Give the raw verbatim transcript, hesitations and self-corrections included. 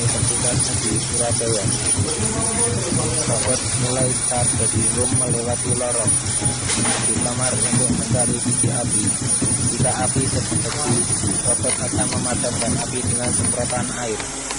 Universitas Negeri Surabaya. Sahabat mulai saat berlindung melewati lorong di kamar untuk mencari titik api. Jika api terdeteksi, robot akan memadamkan api dengan semprotan air.